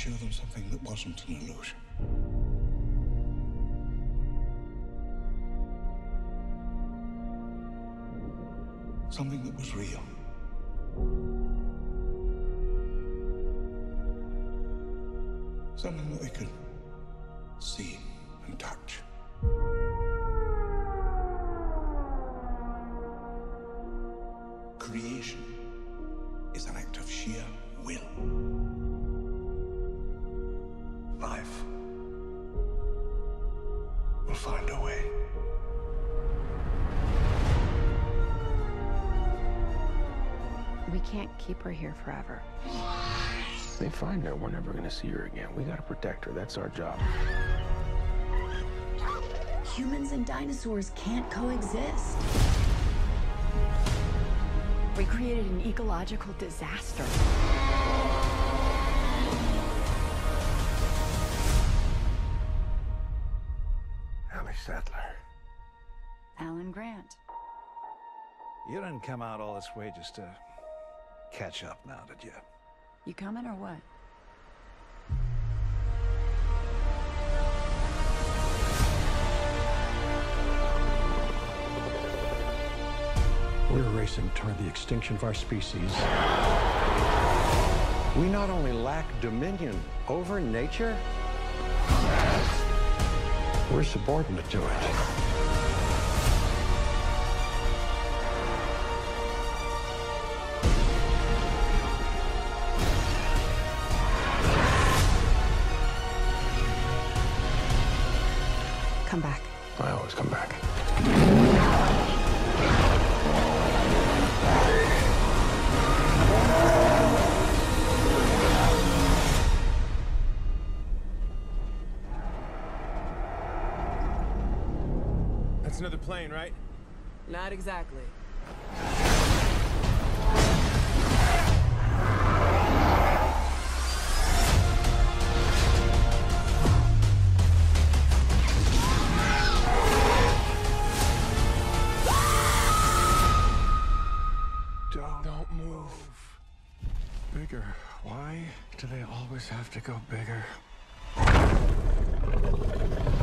show them something that wasn't an illusion. Something that was real. Something that they could see and touch. Creation is an act of sheer will. Life will find a way. We can't keep her here forever. They find her, we're never gonna see her again. We gotta protect her. That's our job. Humans and dinosaurs can't coexist. We created an ecological disaster. Ellie Sattler. Alan Grant. You didn't come out all this way just to catch up now, did you? You coming or what? We're racing toward the extinction of our species. We not only lack dominion over nature, we're subordinate to it. Come back. I always come back. That's another plane, right? Not exactly. Don't move. Bigger. Why do they always have to go bigger?